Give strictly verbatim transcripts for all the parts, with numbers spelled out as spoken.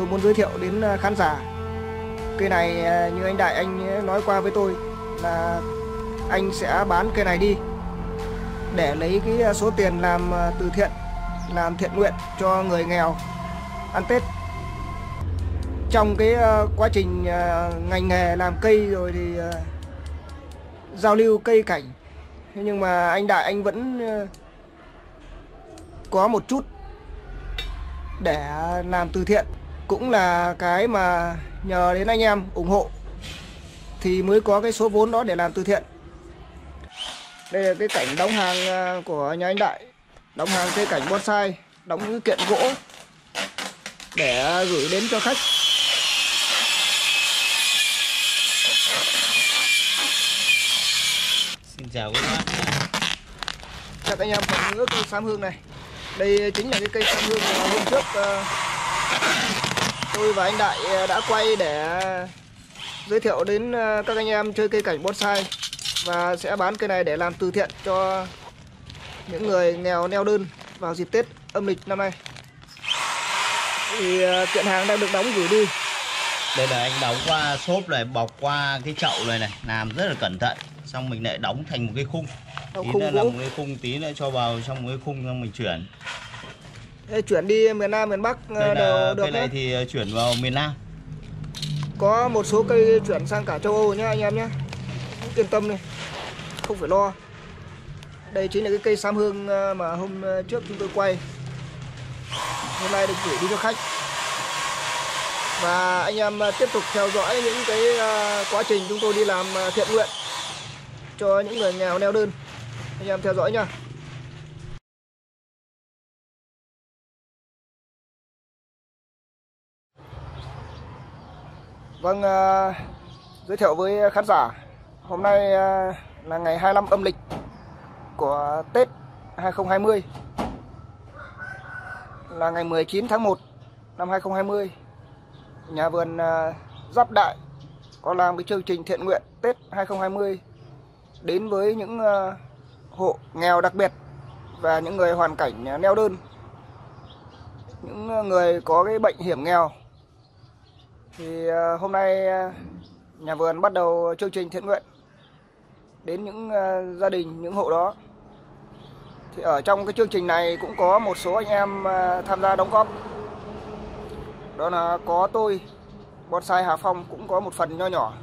tôi muốn giới thiệu đến khán giả. Cây này như anh Đại anh nói qua với tôi là anh sẽ bán cây này đi để lấy cái số tiền làm từ thiện, làm thiện nguyện cho người nghèo ăn Tết. Trong cái quá trình ngành nghề làm cây rồi thì giao lưu cây cảnh, nhưng mà anh Đại anh vẫn có một chút để làm từ thiện, cũng là cái mà nhờ đến anh em ủng hộ thì mới có cái số vốn đó để làm từ thiện. Đây là cái cảnh đóng hàng của nhà anh Đại, đóng hàng cây cảnh bonsai, đóng cái kiện gỗ để gửi đến cho khách. Xin chào các bạn. Chào anh em phần nữa cây sam hương này. Đây chính là cái cây sam hương mà hôm trước uh, tôi và anh Đại đã quay để giới thiệu đến uh, các anh em chơi cây cảnh bonsai, và sẽ bán cây này để làm từ thiện cho những người nghèo neo đơn vào dịp Tết âm lịch năm nay. Thì uh, kiện hàng đang được đóng gửi đi. Đây là anh đóng qua xốp này, bọc qua cái chậu này này, làm rất là cẩn thận. Xong mình lại đóng thành một cái khung. Tí nữa là một cái khung, tí nữa cho vào trong một cái khung xong mình chuyển. Thế chuyển đi miền Nam, miền Bắc Đây đều là, được. Cây này thì chuyển vào miền Nam. Có một số cây chuyển sang cả châu Âu nhá anh em nhé. Yên tâm đi, không phải lo. Đây chính là cái cây sam hương mà hôm trước chúng tôi quay, hôm nay được gửi đi cho khách. Và anh em tiếp tục theo dõi những cái quá trình chúng tôi đi làm thiện nguyện cho những người nghèo neo đơn. Anh em theo dõi nha. Vâng, uh, giới thiệu với khán giả, hôm nay uh, là ngày hai mươi lăm âm lịch của Tết hai không hai không, là ngày mười chín tháng một năm hai không hai không. Nhà vườn uh, Giáp Đại có làm cái chương trình thiện nguyện Tết hai không hai không đến với những uh, hộ nghèo đặc biệt và những người hoàn cảnh neo đơn, những người có cái bệnh hiểm nghèo. Thì uh, hôm nay uh, nhà vườn bắt đầu chương trình thiện nguyện đến những uh, gia đình, những hộ đó. Thì ở trong cái chương trình này cũng có một số anh em uh, tham gia đóng góp. Đó là có tôi, Bonsai Hà Phong cũng có một phần nho nhỏ.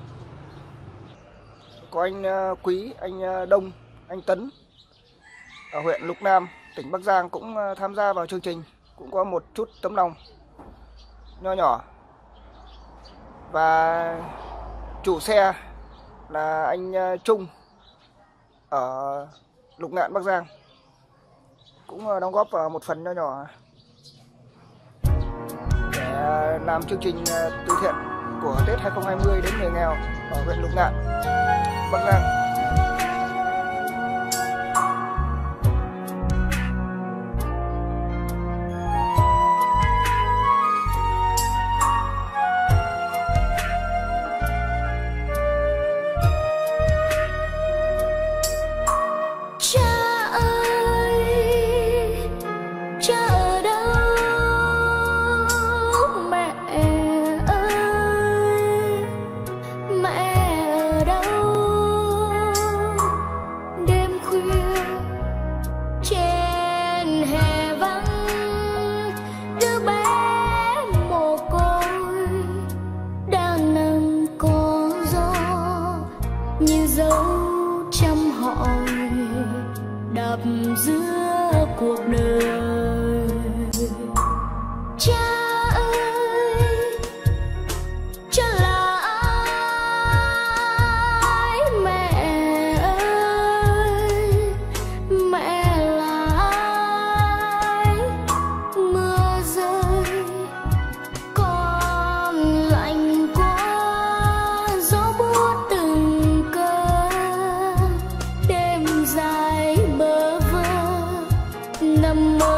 Có anh uh, Quý, anh uh, Đông, anh Tấn ở huyện Lục Nam, tỉnh Bắc Giang cũng uh, tham gia vào chương trình, cũng có một chút tấm lòng nho nhỏ. Và chủ xe là anh uh, Trung ở Lục Ngạn, Bắc Giang cũng uh, đóng góp vào một phần nho nhỏ để uh, làm chương trình uh, từ thiện của Tết hai không hai không đến người nghèo ở huyện Lục Ngạn, Bắc Giang. Như dấu trăm hỏi đập giữa cuộc đời. Cha ơi, cha là ai? Mẹ ơi, mẹ là ai? Mưa rơi con lạnh quá, gió buốt từng cơn, đêm dài bơ vơ nằm mơ.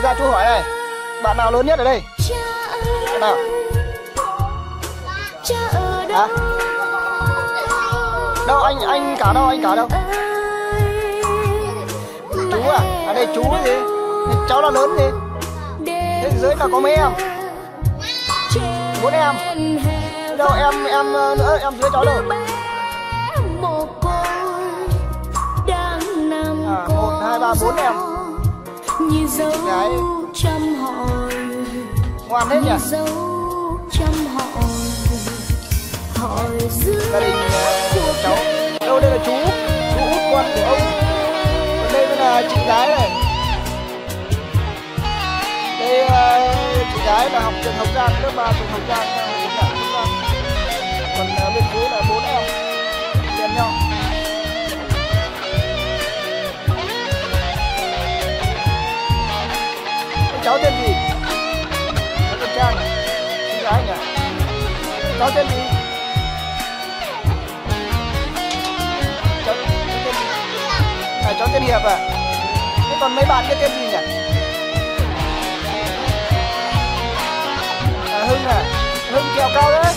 ra chú hỏi này, bạn nào lớn nhất ở đây? Bạn nào? Hả? Đâu anh anh cả đâu anh cả đâu? Chú à? À đây chú gì? Cháu là lớn gì? Thế dưới là có mấy em? Bốn em. Đâu em em nữa em dưới cháu đâu? À, một hai ba bốn em. Như dấu trăm hỏi, ngoan thế nhỉ? Dấu trăm hỏi, hỏi giữa gia đình uh, cháu. Đâu đây là chú, chú út con của ông. Còn đây mới là chị gái này. Đây uh, chị gái là học trường Hồng Giang, lớp ba trường Hồng Giang, còn uh, bên dưới là bốn em liền nhau. Cháu tên gì? Cháu tên Trang à? Chị gái nhỉ? Cháu tên gì? Cháu, cháu tên gì? À, cháu tên Hiệp à? Thế còn mấy bạn cái tên gì nhỉ? À, Hưng à? Hưng trèo cao đấy.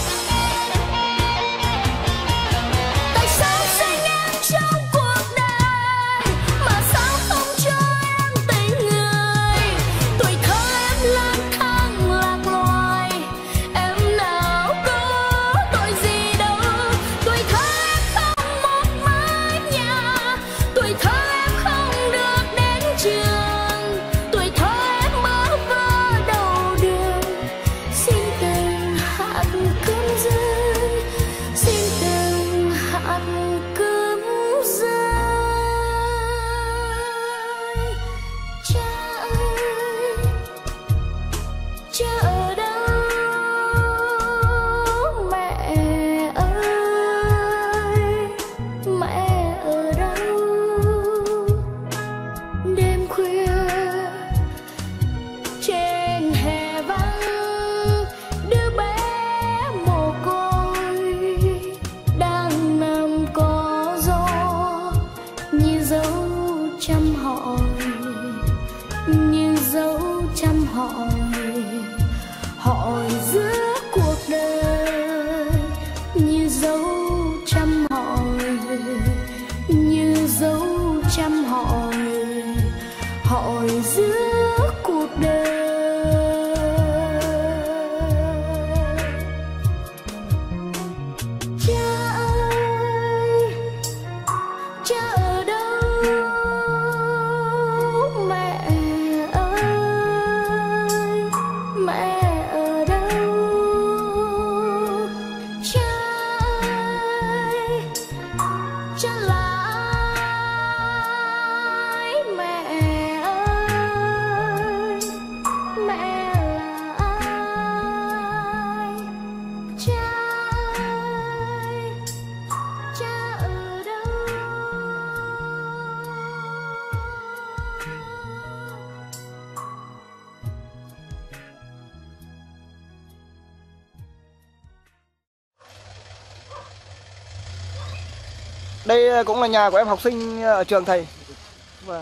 Đây cũng là nhà của em học sinh ở trường thầy. Vâng.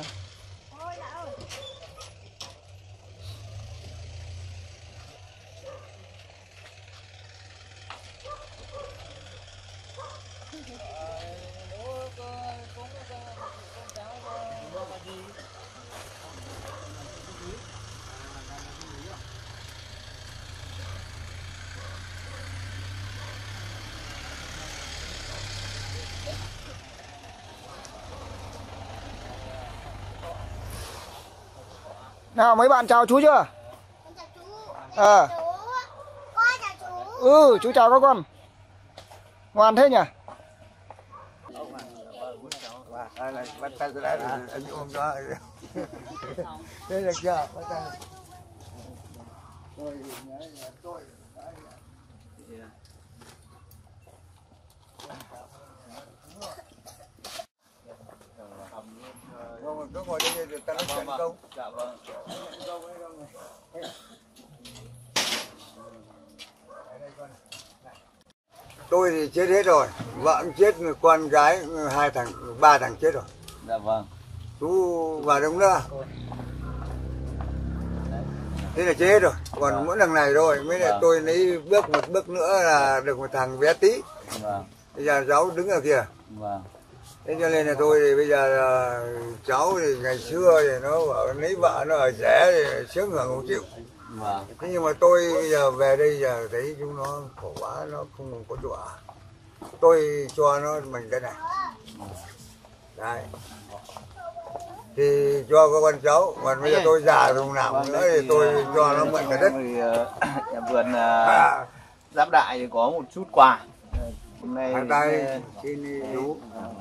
Nào mấy bạn chào chú chưa? Con chào chú. Ờ. Chú. Con chào chú. Ừ, chú chào các con. Ngoan thế nhỉ? Đây là chưa? Không, cứ ngồi đây để ta nói chuyện câu. Dạ vâng. Tôi thì chết hết rồi, vợ cũng chết, người con gái hai thằng, ba thằng chết rồi. Dạ vâng. Chú vào đông nữa. thế là chết rồi, còn Vâng. mỗi lần này thôi mới lại Vâng. tôi lấy bước một bước nữa là được một thằng bé tí. Vâng. Bây giờ cháu đứng ở kia, Vâng. thế cho nên là tôi thì bây giờ là cháu thì ngày xưa thì nó bảo lấy vợ nó ở rẻ thì sướng hưởng không chịu. Vâng. Thế nhưng mà tôi bây giờ về đây giờ thấy chúng nó khổ quá, nó không có chỗ ở. Tôi cho nó mình cái này. Đấy. Thì cho các con cháu, còn bây giờ tôi già rồi nào Vâng, nữa đấy thì tôi cho nó mượn cái đất. Thì, ờ, nhà vườn uh, À, Giáp Đại thì có một chút quà. Hôm nay hai tay ờ, xin đi chú.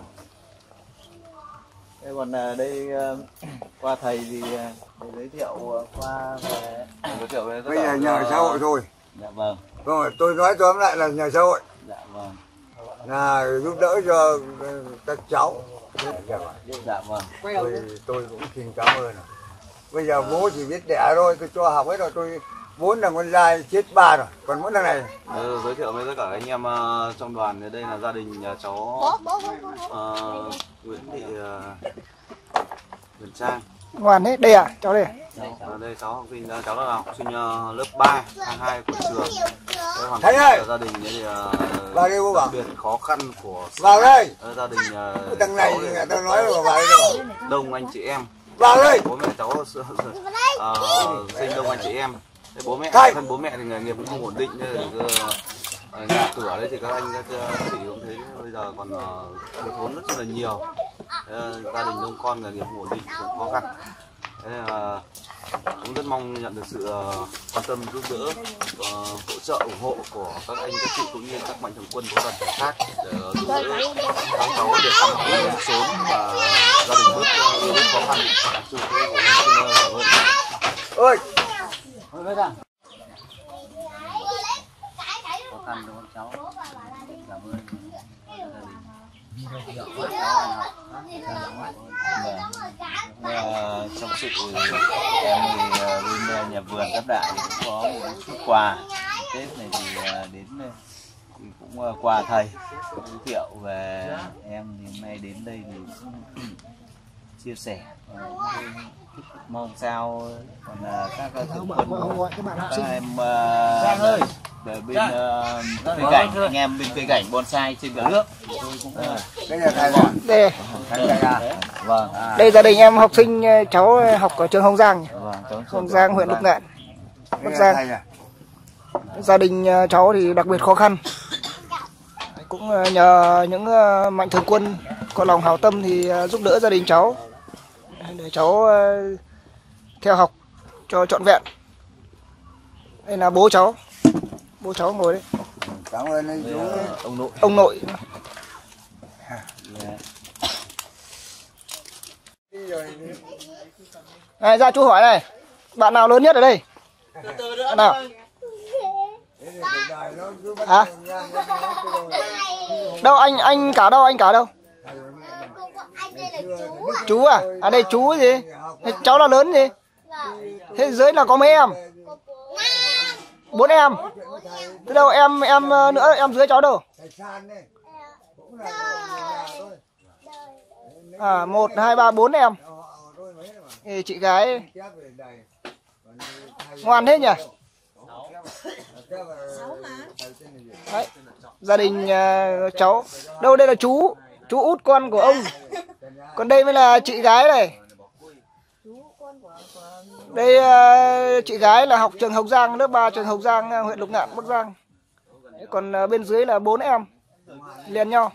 Thế còn ờ, đây ờ, qua thầy thì ờ, thầy giới thiệu ờ, qua về giới thiệu về tất Bây cả giờ các- nhờ xã hội thôi. Dạ vâng. Rồi tôi nói tóm lại là nhờ xã hội Dạ vâng. là giúp đỡ cho các cháu. Dạ vâng. Tôi, tôi cũng xin cảm ơn. Bây giờ bố chỉ biết đẻ thôi, tôi cho học hết rồi. Tôi bốn thằng con trai chết ba rồi, còn mỗi thằng này. Ừ, giới thiệu với tất cả anh em uh, trong đoàn thì đây là gia đình nhà cháu Bố, bố, bố, bố. uh, Nguyễn Thị uh, Huyền Trang. Ngoan đấy, đây à, cháu đây. Ở đây cháu học sinh cháu là học sinh uh, lớp ba, tháng hai của trường. Đây, hoàn Thầy cảnh ơi! của gia đình ấy thì uh, Vào đây bố bảo. đặc biệt khó khăn của Vào đây. uh, gia đình uh, Thằng này cháu thì thì người ta nói là vào đây rồi. đông anh chị em. Vào đây. Bố mẹ cháu uh, sinh đông anh chị em. Thế bố mẹ Thầy! thân bố mẹ thì nghề nghiệp cũng không ổn định nên là uh, nhà cửa đấy thì các anh các chị cũng thấy bây giờ còn uh, thiếu thốn rất là nhiều. Thế, uh, gia đình đông con nghề nghiệp không ổn định cũng khó khăn. Thế là cũng rất mong nhận được sự uh, quan tâm giúp đỡ, uh, hỗ trợ ủng hộ của các anh các chị cũng như các mạnh thường quân của đoàn thể khác để uh, giúp đỡ các cháu được ăn uống sớm và gia đình bớt uh, bớt khó khăn. Xin cảm ơn. Ôi, Thôi ra. Khó khăn cho con cháu. Cảm ơn gia đình. Vâng. Trong sự em thì bên nhà vườn Giáp Đại thì cũng có một chút quà Tết này thì đến thì cũng quà thầy giới thiệu về em thì hôm nay đến đây thì cũng chia sẻ mong sao còn các thượng quân các em uh, về bên uh, cây cảnh anh em bên cây cảnh bonsai trên cả nước tôi cũng uh, đây là thầy gọi. Đây, Thầy là vâng đây gia đình em học sinh, cháu học ở trường Hồng Giang nhỉ? vâng cháu Hồng Giang, huyện Lục Ngạn, Bắc đây là Giang. thầy à? Gia đình cháu thì đặc biệt khó khăn, cũng nhờ những mạnh thường quân có lòng hảo tâm thì giúp đỡ gia đình cháu để cháu theo học cho trọn vẹn. Đây là bố cháu, bố cháu ngồi đấy, Cảm ơn anh chú. ông nội ông nội. Này, ra chú hỏi này, bạn nào lớn nhất ở đây? Bạn nào? Hả? Đâu anh anh cả đâu anh cả đâu? Anh đây là chú à? Chú à? À đây chú gì? Thế cháu là lớn gì? Thế dưới là có mấy em? Bốn em. Thế đâu em em nữa em dưới cháu đâu? À một hai ba bốn em. Thì chị gái ngoan thế nhỉ? Đấy, gia đình uh, cháu. Đâu đây là chú, chú út con của ông. Còn đây mới là chị gái này. Đây uh, chị gái là học trường Hồng Giang, lớp ba trường Hồng Giang, uh, huyện Lục Ngạn, Bắc Giang. Còn uh, bên dưới là bốn em liền nhau.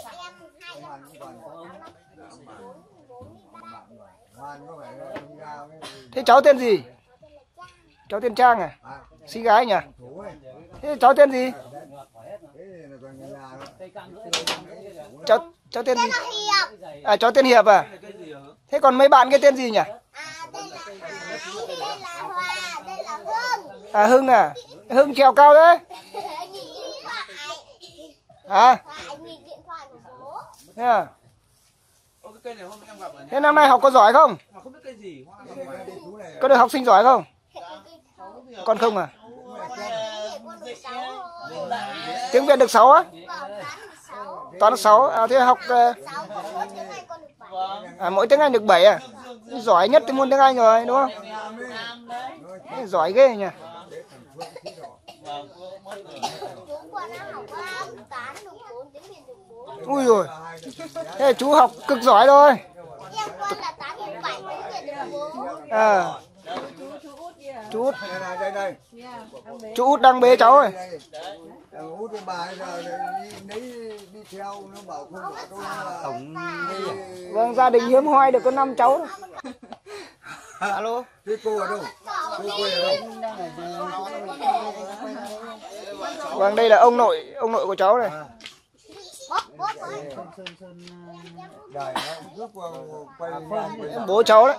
Thế cháu tên gì? Cháu tên Trang à? Xí gái nhỉ? Thế cháu tên gì? Cháu cháu tên gì? À cháu tên Hiệp à? Thế còn mấy bạn cái tên gì nhỉ? À Hưng à? Hưng trèo cao đấy. Hả? Thế à? Thế năm nay học có giỏi không? Có được học sinh giỏi không? Con không à? Tiếng Việt được sáu á? Toán được sáu. À thế học à, mỗi tiếng Anh được bảy à? Giỏi nhất thì môn tiếng Anh rồi đúng không? Giỏi ghê nhỉ. Ui rồi. Thế chú học cực giỏi rồi. À. Chú Út. Đây đây. Chú Út đang bế cháu rồi. Út cái bà giờ đi đi theo nó bảo không bảo tôi là tổng vâng, gia đình hiếm hoi được có năm cháu thôi. Alo. Thế cô ở đâu? Cô quê ở đâu? Vâng, đây là ông nội, ông nội của cháu này. Bố cháu đấy.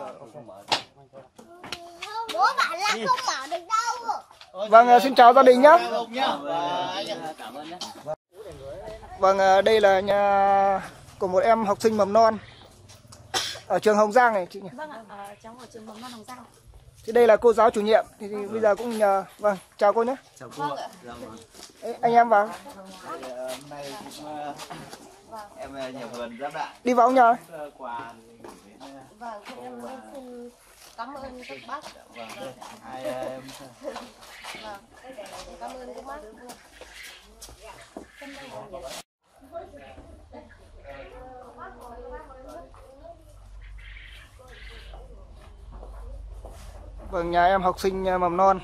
Bố bảo là không mở được đâu. Vâng, xin chào gia đình nhé. Vâng, đây là nhà của một em học sinh mầm non ở trường Hồng Giang này chị nhỉ? Vâng ạ, à, cháu ở trường mầm non Hồng Giang. Thì đây là cô giáo chủ nhiệm thì, thì bây giờ cũng nhờ, vâng, chào cô nhé. Chào cô ạ. Ê, anh em vào. Hôm nay cũng em nhà vườn Giáp Đại. Đi vào ông nhờ. Quà Vâng, em xin cảm ơn các bác. Vâng, hai em. Vâng, cảm ơn các bác. Vâng, nhà em học sinh mầm non.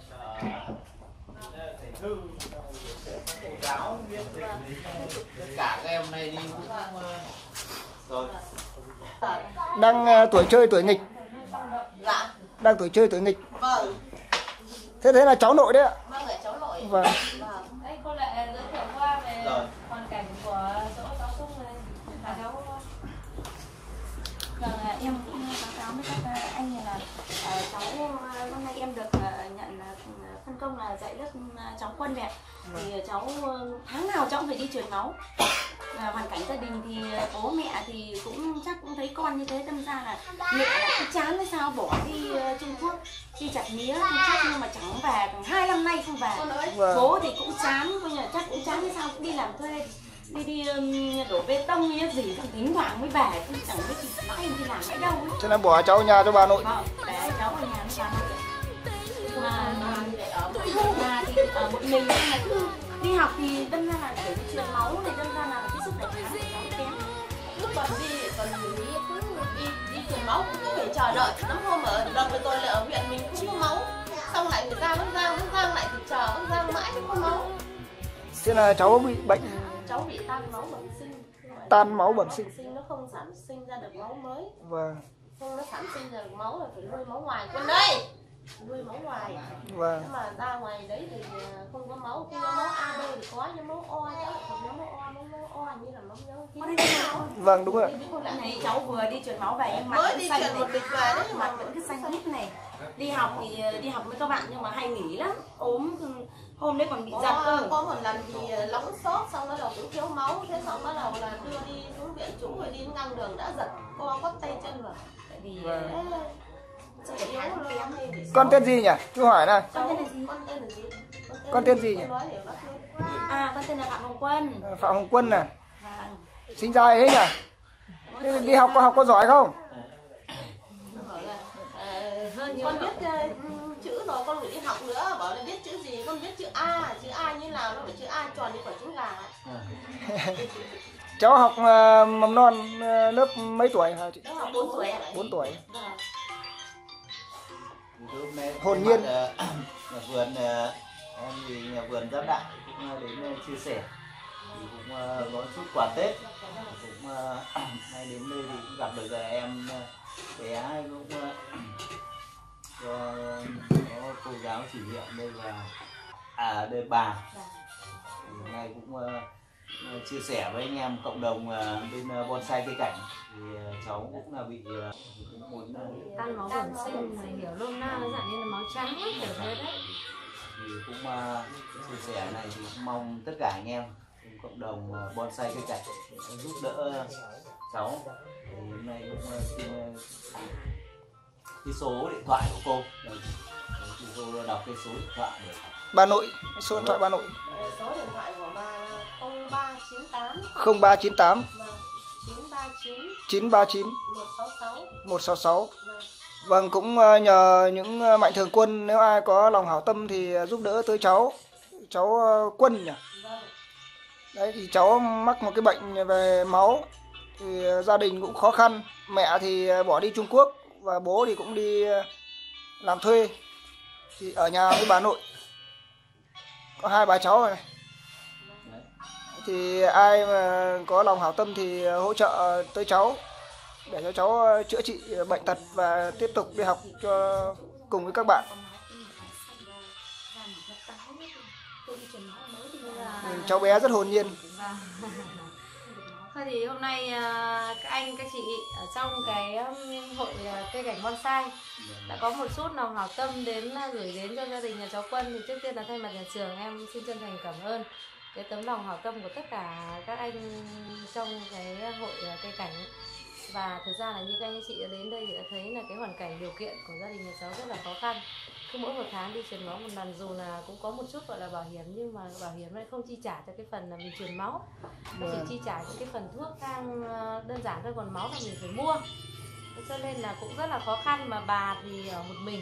Cả các em này đi rồi. Đang uh, tuổi chơi tuổi nghịch. Dạ. Đang tuổi chơi tuổi nghịch. Vâng. Thế thế là cháu nội đấy ạ. Vâng, là cháu nội. Vâng. Vâng. Đây cô lại giới thiệu qua về rồi. Hoàn cảnh của chỗ cháu Sung này. Là cháu. Vâng, em cũng báo cáo với các anh là uh, cháu hôm nay em được uh, nhận uh, phân công là dạy lớp uh, cháu Quân này. Thì cháu uh, tháng nào cháu cũng phải đi truyền máu. À, hoàn cảnh gia đình thì bố mẹ thì cũng chắc cũng thấy con như thế, đâm ra là mẹ là cứ chán hay sao bỏ đi uh, Trung Quốc đi chặt mía Trung Quốc nhưng mà chẳng về, khoảng hai năm nay không về. Vâng. Bố thì cũng chán, coi như là chắc cũng chán hay sao cũng đi làm thuê, đi đi um, đổ bê tông như gì, thỉnh thoảng mới về, cũng chẳng biết thì mãi em đi làm ở đâu ấy. Cho nên bỏ cháu ở nhà cho bà nội. Vâng, để cháu ở nhà với bà nội. Mà ở một nhà thì ở một mình nhưng mà cứ đi học thì đâm ra là để truyền máu này, đâm ra là cái sức đề kháng của cháu kém. Lúc còn đi còn nghĩ cứ đi đi truyền máu cũng phải chờ đợi lắm. Hôm ở đợt vừa rồi là ở huyện mình không có máu, xong lại người ra Bắc Giang, Bắc Giang lại phải chờ Bắc Giang mãi không có máu. Thế là cháu bị bệnh. Cháu bị tan máu bẩm sinh. Tan máu bẩm sinh. sinh nó không sản sinh ra được máu mới. Vâng. Không nó sản sinh ra được máu là phải nuôi máu ngoài. Quân đây nuôi máu ngoài. Vâng. Nhưng mà ra ngoài đấy thì không có máu, khi máu A B thì có, nhưng máu O chứ không có máu O, máu O như là máu nhớ. Vâng, đúng rồi. Này cháu vừa đi truyền máu về nhưng mặt mới vẫn đi xanh truyền một này, lịch về đấy mặt vẫn cứ xanh hít này. Đi học thì đi học với các bạn nhưng mà hay nghỉ lắm, ốm, hôm đấy còn bị giật cơ. Có một lần thì nóng sốt xong bắt đầu cũng thiếu máu, thế xong bắt đầu là đưa đi xuống viện chủ rồi đi ngang đường đã giật co quắp tay chân rồi. Tại vì Vâng. Đấy, Con tên gì nhỉ? Chú hỏi này. Con tên là gì? Con tên là gì? Con tên gì nhỉ? À, con tên là Phạm Hồng Quân. Phạm Hồng Quân này. Vâng. Sinh ra ấy nhỉ? Thế đi học có học có giỏi không? Con biết uh, chữ rồi, con phải đi học nữa. Bảo là biết chữ gì, con biết chữ A. Chữ A như nào, nó phải chữ A tròn như quả trứng gà. Cháu học uh, mầm non uh, lớp mấy tuổi hả chị? Cháu học bốn tuổi. bốn tuổi. Vâng. Hồn nhiên. Nhà vườn em thì nhà vườn Giáp Đại cũng đến chia sẻ, thì cũng có chút quà Tết, cũng hay đến đây thì cũng gặp được em bé cũng cho có cô giáo chủ nhiệm đây là à đây bà, thì nay cũng uh, chia sẻ với anh em cộng đồng uh, bên uh, bonsai cây cảnh, thì uh, cháu cũng là bị uh, cũng muốn uh, tan máu bẩm sinh này, hiểu nôm na nó dạng như là máu trắng kiểu thế đấy. Thì cũng uh, chia sẻ này thì cũng mong tất cả anh em cộng đồng uh, bonsai cây cảnh giúp đỡ uh, cháu. Thì hôm nay cũng uh, xin uh, cái số điện thoại của cô, thì cô đọc cái số điện thoại để Bà nội, số điện thoại bà nội. Số điện thoại của bà không ba chín tám không ba chín tám chín ba chín ba chín một sáu sáu. một sáu sáu. Vâng, cũng nhờ những mạnh thường quân, nếu ai có lòng hảo tâm thì giúp đỡ tới cháu. Cháu Quân nhỉ? Đấy thì cháu mắc một cái bệnh về máu. Thì gia đình cũng khó khăn. Mẹ thì bỏ đi Trung Quốc và bố thì cũng đi làm thuê. Thì ở nhà với bà nội. Có hai bà cháu rồi này. Thì ai mà có lòng hảo tâm thì hỗ trợ tới cháu để cho cháu chữa trị bệnh tật và tiếp tục đi học cho cùng với các bạn. Cháu bé rất hồn nhiên. Thôi thì hôm nay các anh, các chị ở trong cái hội cây cảnh bonsai đã có một chút lòng hảo tâm đến gửi đến cho gia đình nhà cháu Quân. Thì trước tiên là thay mặt nhà trường em xin chân thành cảm ơn cái tấm lòng hảo tâm của tất cả các anh trong cái hội cây cảnh. Và thực ra là như các anh chị đã đến đây thì đã thấy là cái hoàn cảnh điều kiện của gia đình nhà cháu rất là khó khăn. Cứ mỗi một tháng đi truyền máu một lần, dù là cũng có một chút gọi là bảo hiểm nhưng mà bảo hiểm lại không chi trả cho cái phần là mình truyền máu. Nó chỉ chi trả cho cái phần thuốc thang đơn giản thôi, còn máu là mình phải mua. Cho nên là cũng rất là khó khăn, mà bà thì ở một mình.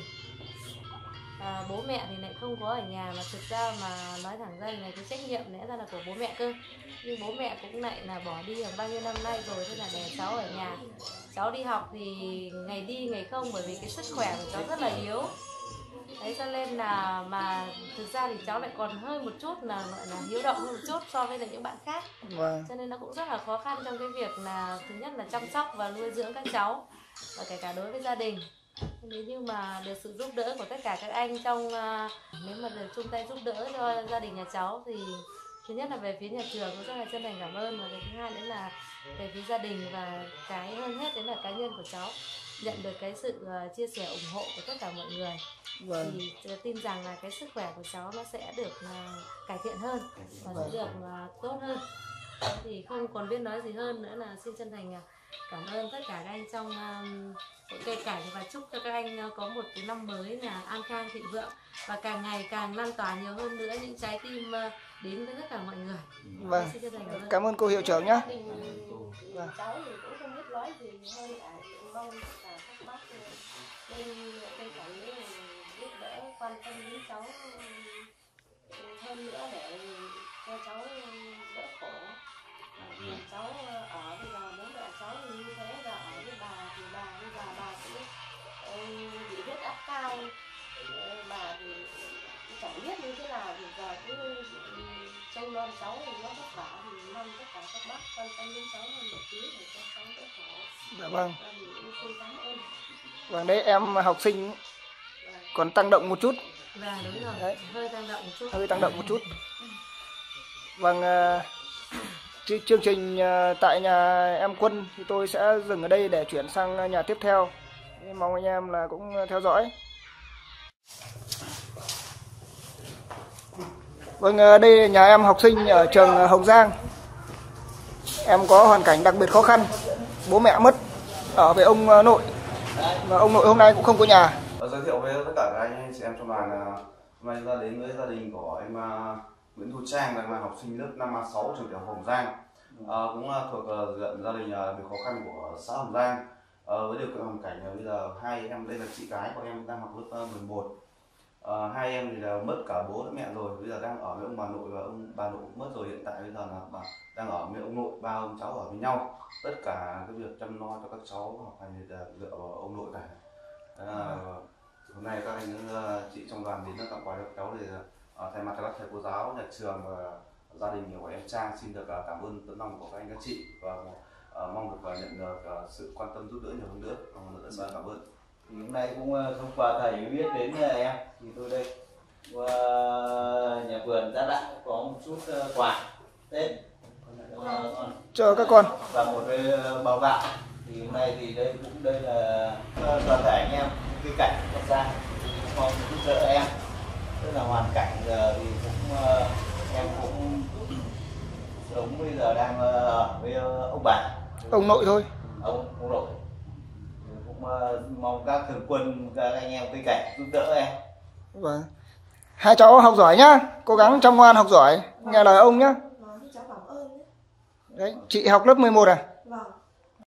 À, bố mẹ thì lại không có ở nhà, mà thực ra mà nói thẳng ra là cái trách nhiệm lẽ ra là của bố mẹ cơ, nhưng bố mẹ cũng lại là bỏ đi hàng bao nhiêu năm nay rồi, thế là để cháu ở nhà. Cháu đi học thì ngày đi ngày không, bởi vì cái sức khỏe của cháu rất là yếu. Đấy, cho nên là mà thực ra thì cháu lại còn hơi một chút là gọi là hiếu động hơn một chút so với là những bạn khác. Vâng. Cho nên nó cũng rất là khó khăn trong cái việc là thứ nhất là chăm sóc và nuôi dưỡng các cháu, và kể cả đối với gia đình. Nếu như mà được sự giúp đỡ của tất cả các anh trong uh, nếu mà được chung tay giúp đỡ cho gia đình nhà cháu thì thứ nhất là về phía nhà trường cũng rất là chân thành cảm ơn, và cái thứ hai nữa là về phía gia đình, và cái hơn hết đấy là cá nhân của cháu nhận được cái sự uh, chia sẻ ủng hộ của tất cả mọi người. Vâng. Thì uh, tin rằng là cái sức khỏe của cháu nó sẽ được uh, cải thiện hơn và vâng. sẽ được uh, tốt hơn. Thì không còn biết nói gì hơn nữa là xin chân thành uh, cảm ơn tất cả các anh trong uh, hội cây cảnh, và chúc cho các anh có một cái năm mới là an khang thịnh vượng và càng ngày càng lan tỏa nhiều hơn nữa những trái tim đến với tất cả mọi người. Vâng. Cảm ơn cô hiệu trưởng nhé. Vâng. Cháu thì cũng không biết nói gì hơn cả, mong tất cả các bác bên cây cảnh giúp đỡ quan tâm đến cháu hơn nữa để cho cháu đỡ khổ. Cháu ở bây giờ bố mẹ cháu như thế, là ở với bà thì bà bây giờ bà cũng bị huyết áp cao, bà thì chẳng biết như thế nào, thì giờ cứ trông non cháu thì nó vất vả, thì mong tất cả các bác quan tâm đến cháu hơn một tí để cho cháu đỡ khổ. Dạ vâng. Xin cảm ơn. Vâng, đấy em học sinh còn tăng động một chút. Vâng, đúng rồi. Đấy. Hơi tăng động một chút. Hơi tăng động một chút. Vâng. Chương trình tại nhà em Quân thì tôi sẽ dừng ở đây để chuyển sang nhà tiếp theo. Mong anh em là cũng theo dõi. Vâng, đây là nhà em học sinh ở trường Hồng Giang. Em có hoàn cảnh đặc biệt khó khăn. Bố mẹ mất, ở với ông nội. Và ông nội hôm nay cũng không có nhà. Giới thiệu với tất cả các anh chị em trong đoàn là hôm nay ra đến với gia đình của em Nguyễn Thu Trang, là học sinh lớp năm A sáu trường tiểu học Hồng Giang. À, cũng thuộc uh, gia đình uh, bị khó khăn của xã Hồng Giang. À, với điều kiện hoàn cảnh uh, bây giờ hai em, đây là chị gái của em đang học lớp uh, mười một. À, hai em thì là mất cả bố lẫn mẹ rồi, bây giờ đang ở với ông bà nội, và ông bà nội cũng mất rồi. Hiện tại bây giờ là bà đang ở với ông nội, ba ông cháu ở với nhau. Tất cả cái việc chăm lo cho các cháu học hành thì dựa vào ông nội cả. À, hôm nay các anh uh, chị trong đoàn đến tặng quà cho các cháu thì uh, thay mặt cho các thầy cô giáo, nhà trường và gia đình của em Trang xin được cảm ơn tấm lòng của các anh các chị, và uh, mong được uh, nhận được uh, sự quan tâm giúp đỡ nhiều hơn nữa. Một lần nữa cảm ơn. Thì hôm nay cũng uh, thông qua thầy mới biết đến uh, em, thì tôi đây qua uh, nhà vườn đã đã có một chút uh, quà Tết uh, cho các con và một cái uh, bao gạo. Thì hôm nay thì đây cũng đây là uh, toàn thể anh em cái cảnh của ra mong giúp đỡ em, tức là hoàn cảnh giờ thì cũng uh, em cũng sống bây giờ đang ở với ông bà, ông nội thôi, ông ông nội. Cũng uh, mong các thường quân, các anh em cây cảnh giúp đỡ em. Vâng. Hai cháu học giỏi nhá, cố gắng chăm ngoan học giỏi, nghe lời ông nhá. Đấy, chị học lớp mười một à?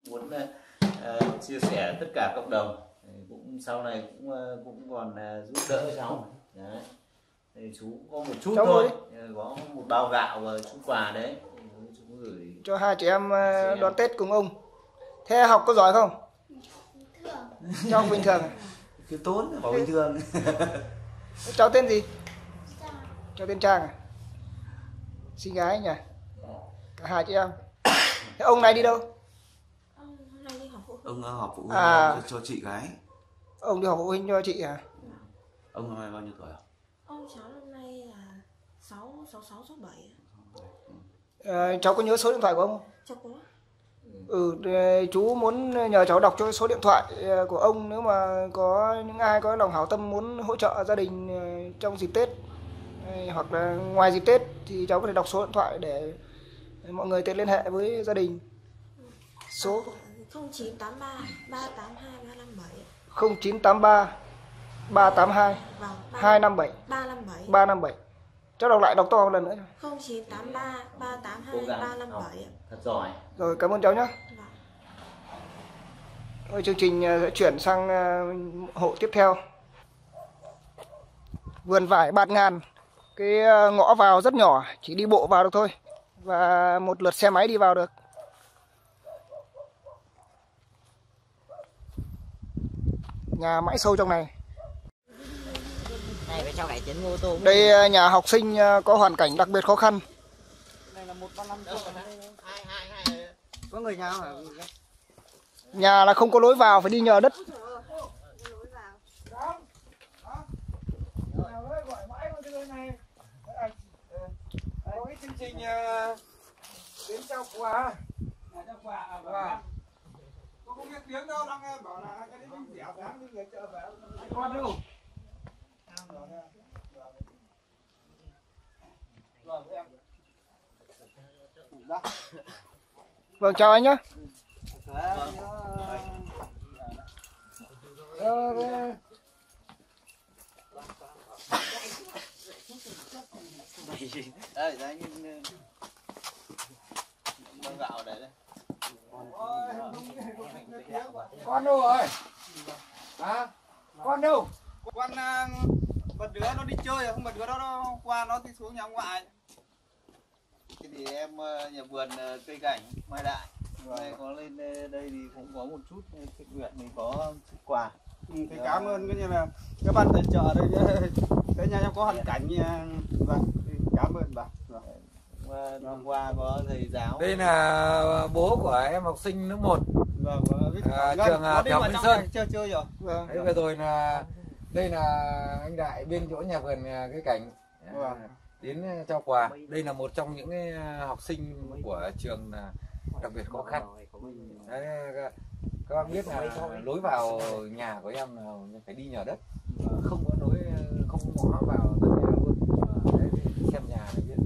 muốn uh, chia sẻ tất cả cộng đồng, cũng sau này cũng uh, cũng còn uh, giúp đỡ cháu. Đấy. Thì chú có một chút cháu thôi, ơi. Có một bao gạo và chút quà đấy. Chú gửi cho hai chị em uh, đón Tết cùng ông. Thế học có giỏi không? Cho bình thường. Cứ tốn bảo bình thường. Cháu tên gì? Cháu tên Trang à? Xinh gái nhỉ? Cả hai chị em. Thế ông này đi đâu? Ông hôm nay đi học phụ huynh. Ông học phụ huynh à, cho chị gái. Ông đi học phụ huynh cho chị à? Ông năm nay bao nhiêu tuổi ạ? Ông cháu năm nay là sáu, sáu, sáu, sáu, bảy. À, cháu có nhớ số điện thoại của ông không? Cháu có. Ừ, chú muốn nhờ cháu đọc cho số điện thoại của ông, nếu mà có những ai có lòng hảo tâm muốn hỗ trợ gia đình trong dịp Tết hoặc là ngoài dịp Tết thì cháu có thể đọc số điện thoại để mọi người tiện liên hệ với gia đình. Số không chín tám ba ba tám hai ba năm bảy. không chín tám ba ba tám hai hai năm bảy ba năm bảy. Cháu đọc lại, đọc to một lần nữa. không chín tám ba ba tám hai ba năm bảy. Thật giỏi. Rồi, cảm ơn cháu nhé. Rồi, chương trình sẽ chuyển sang hộ tiếp theo. Vườn vải Bạt Ngàn. Cái ngõ vào rất nhỏ, chỉ đi bộ vào được thôi. Và một lượt xe máy đi vào được. Nhà mãi sâu trong này. Đây nhà học sinh có hoàn cảnh đặc biệt khó khăn. Có người nhà hả? Nhà là không có lối vào, phải đi nhờ đất. Có cái chương trình đến trao quà. Trao quà à? Tôi không biết tiếng đâu, đang bảo là cái đấy mình dẻo dáng như người chợ về. Anh con đâu? Vâng, chào anh nhé. Đây, anh mang gạo đấy đây. Con đâu rồi? Hả? Con đâu? Con một đứa nó đi chơi rồi, không một đứa đó nó qua nó đi xuống nhà ông ngoại. Thế thì em nhà vườn cây cảnh Mai Đại. Mai có lên đây thì cũng có một chút thiện nguyện, mình có chút quà. Ừ, thì cảm ơn cái như là các bạn tài trợ đây nhé. Cái nhà em có hoàn cảnh vâng, cảm ơn bà. Hôm qua có thầy giáo. Đây là bố của em học sinh lớp một. Vâng, à, trường Tiểu Minh Sơn. Chơi chơi rồi. Vâng. Đấy, vừa rồi là đây là anh Đại bên chỗ nhà vườn cái cảnh. Vâng. Đến trao quà. Đây là một trong những cái học sinh của trường đặc biệt khó khăn. Đấy, các bạn biết là lối vào nhà của em là phải đi nhờ đất, không có lối, không có ngõ vào tận nhà luôn. Đấy, xem nhà này biết.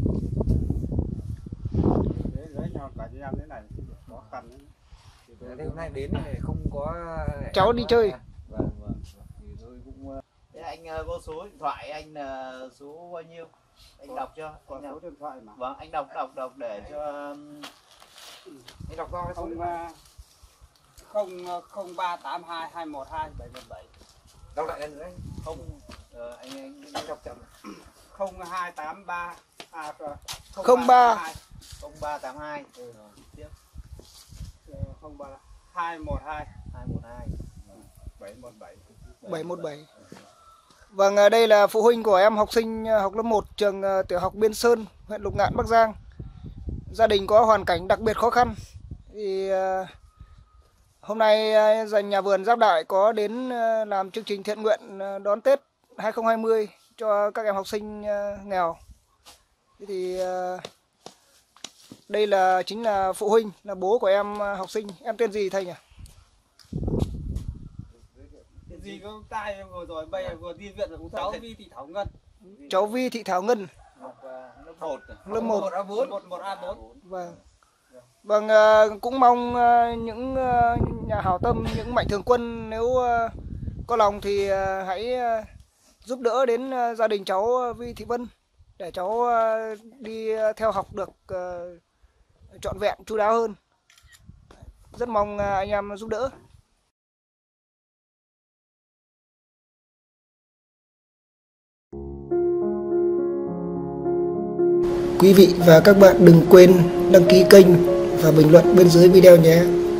Đấy, đấy nhau cả chị em thế này khó khăn. Đấy, hôm nay đến này không có. Cháu đi chơi. Vâng, vâng. Thì tôi cũng. Thế anh có số điện thoại anh là số bao nhiêu? Anh đọc cho. Có số điện thoại mà. Vâng, anh đọc đọc đọc để cho. Anh đọc to cái số không không ba tám hai hai một hai bảy một bảy. Đọc lại lần nữa anh. Không ờ, anh anh anh đọc chậm. không hai tám ba à không ba không ba tám hai. Ừ, tiếp. không ba hai một hai hai một hai bảy một bảy bảy một bảy. Vâng, đây là phụ huynh của em học sinh học lớp một trường tiểu học Biên Sơn, huyện Lục Ngạn, Bắc Giang. Gia đình có hoàn cảnh đặc biệt khó khăn. Thì uh, hôm nay uh, dành nhà vườn Giáp Đại có đến uh, làm chương trình thiện nguyện uh, đón Tết hai không hai không cho các em học sinh uh, nghèo. Thì uh, đây là chính là phụ huynh, là bố của em uh, học sinh. Em tên gì thầy nhỉ? Gì có tai vừa rồi bây vừa đi viện cũng cháu Vi Thị Thảo Ngân. Cháu Vi Thị Thảo Ngân. Lớp một. Lớp một. một A bốn. một A bốn. Vâng. Vâng, cũng mong những nhà hảo tâm, những mạnh thường quân nếu có lòng thì hãy giúp đỡ đến gia đình cháu Vi Thị Vân để cháu đi theo học được trọn vẹn, chu đáo hơn. rất mong anh em giúp đỡ. Quý vị và các bạn đừng quên đăng ký kênh và bình luận bên dưới video nhé.